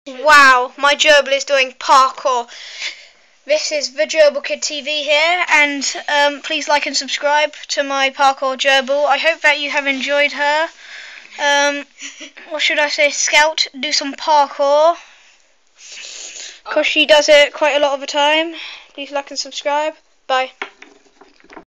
Wow, my gerbil is doing parkour. This is the Gerbil Kid TV here, and please like and subscribe to my parkour gerbil. I hope that you have enjoyed her. What should I say? Scout, do some parkour, because she does it quite a lot of the time. Please like and subscribe. Bye.